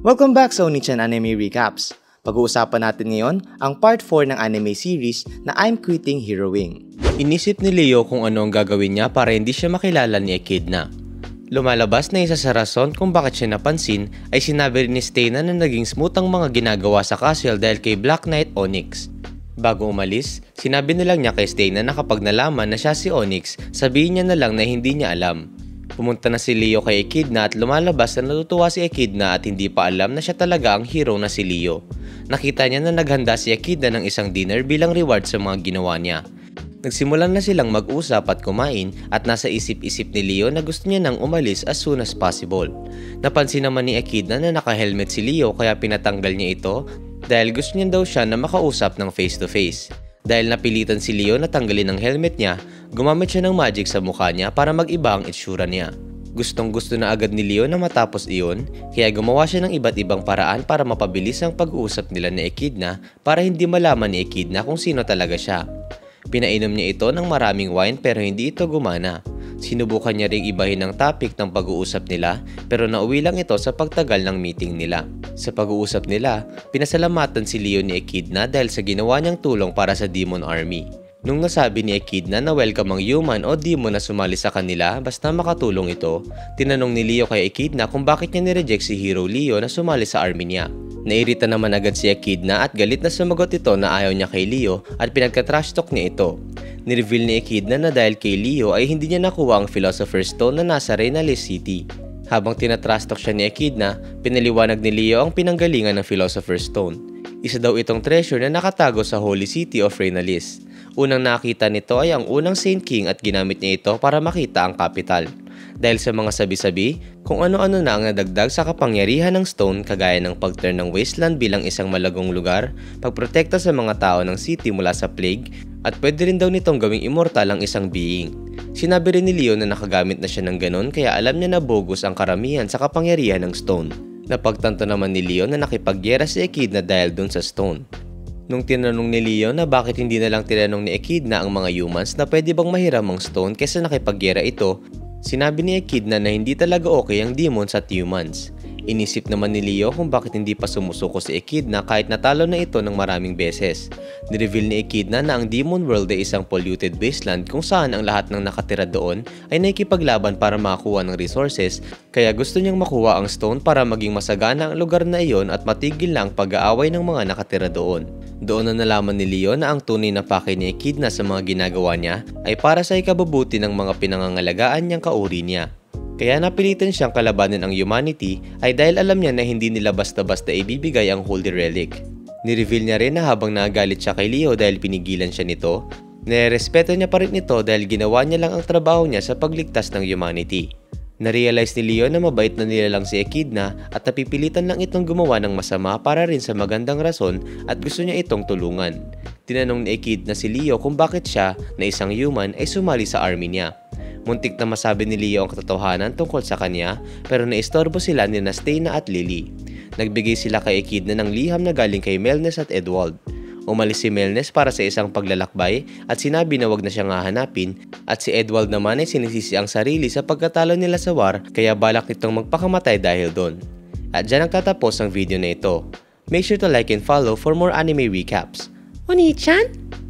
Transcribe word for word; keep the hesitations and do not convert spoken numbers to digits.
Welcome back sa Oni-chan Anime Recaps. Pag-uusapan natin ngayon ang part four ng anime series na I'm Quitting Heroing. Inisip ni Leo kung ano ang gagawin niya para hindi siya makilala ni Echidna. Lumalabas na isa sa rason kung bakit siya napansin ay sinabi rin ni Stena na naging smooth ang mga ginagawa sa castle dahil kay Black Knight Onyx. Bago umalis, sinabi na lang niya kay Stena na kapag nalaman na siya si Onyx, sabihin niya na lang na hindi niya alam. Pumunta na si Leo kay Echidna at lumalabas na natutuwa si Echidna at hindi pa alam na siya talaga ang hero na si Leo. Nakita niya na naghanda si Echidna ng isang dinner bilang reward sa mga ginawa niya. Nagsimulan na silang mag-usap at kumain at nasa isip-isip ni Leo na gusto niya nang umalis as soon as possible. Napansin naman ni Echidna na naka-helmet si Leo kaya pinatanggal niya ito dahil gusto niya daw siya na makausap ng face to face. Dahil napilitan si Leo na tanggalin ang helmet niya, gumamit siya ng magic sa mukha niya para mag-iba ang itsura niya. Gustong gusto na agad ni Leo na matapos iyon, kaya gumawa siya ng iba't ibang paraan para mapabilis ang pag-uusap nila ni Echidna para hindi malaman ni Echidna kung sino talaga siya. Pinainom niya ito ng maraming wine pero hindi ito gumana. Sinubukan niya ring ibahin ang topic ng pag-uusap nila pero nauwi lang ito sa pagtagal ng meeting nila. Sa pag-uusap nila, pinasalamatan si Leo ni Echidna dahil sa ginawa niyang tulong para sa Demon Army. Nung nasabi ni Echidna na welcome ang human o demon na sumali sa kanila basta makatulong ito, tinanong ni Leo kay Echidna kung bakit niya nireject si Hero Leo na sumali sa army niya. Nairita naman agad si Echidna at galit na sumagot ito na ayaw niya kay Leo at pinagka-trash talk niya ito. Nireveal ni Echidna na dahil kay Leo ay hindi niya nakuha ang Philosopher's Stone na nasa Renalis City. Habang tinatrash talk siya ni Echidna, pinaliwanag ni Leo ang pinanggalingan ng Philosopher's Stone. Isa daw itong treasure na nakatago sa Holy City of Renalis. Unang nakita nito ay ang unang Saint King at ginamit niya ito para makita ang capital. Dahil sa mga sabi-sabi, kung ano-ano na ang nadagdag sa kapangyarihan ng stone kagaya ng pag-turn ng wasteland bilang isang malagong lugar, pagprotekta sa mga tao ng city mula sa plague, at pwede rin daw nitong gawing immortal ang isang being. Sinabi rin ni Leo na nakagamit na siya ng ganon kaya alam niya na bogus ang karamihan sa kapangyarihan ng stone. Napagtanto naman ni Leo na nakipagyera si Echidna dahil dun sa stone. Nung tinanong ni Leo na bakit hindi na lang tinanong ni Echidna ang mga humans na pwede bang mahiram ang stone kaysa nakipagyera ito, sinabi ni Echidna na hindi talaga okay ang demons at humans. Inisip naman ni Leo kung bakit hindi pa sumusuko si Echidna kahit natalo na ito ng maraming beses. Nireveal ni Echidna na ang Demon World ay isang polluted wasteland kung saan ang lahat ng nakatira doon ay nakikipaglaban para makakuha ng resources, kaya gusto niyang makuha ang stone para maging masagana ang lugar na iyon at matigil na ang pag-aaway ng mga nakatira doon. Doon na nalaman ni Leo na ang tunay na pake ni Echidna sa mga ginagawa niya ay para sa ikabubuti ng mga pinangangalagaan niyang kauri niya. Kaya napilitan siyang kalabanin ang humanity ay dahil alam niya na hindi nila basta-basta ibibigay ang Holy Relic. Nireveal niya rin na habang nagalit siya kay Leo dahil pinigilan siya nito, nirespeto niya pa rin ito dahil ginawa niya lang ang trabaho niya sa pagligtas ng humanity. Narealize ni Leo na mabait na nilalang si Echidna at napipilitan lang itong gumawa ng masama para rin sa magandang rason at gusto niya itong tulungan. Tinanong ni Echidna si Leo kung bakit siya, na isang human, ay sumali sa army niya. Muntik na masabi ni Leo ang katotohanan tungkol sa kanya pero naistorbo sila ni Stena at Lily. Nagbigay sila kay Echidna ng liham na galing kay Melnes at Edwald. Umalis si Melnes para sa isang paglalakbay at sinabi na wag na siyang hahanapin, at si Edwald naman ay sinisisi ang sarili sa pagkatalo nila sa war kaya balak nitong magpakamatay dahil doon. At dyan nagtatapos ang video na ito. Make sure to like and follow for more anime recaps. Oni-chan?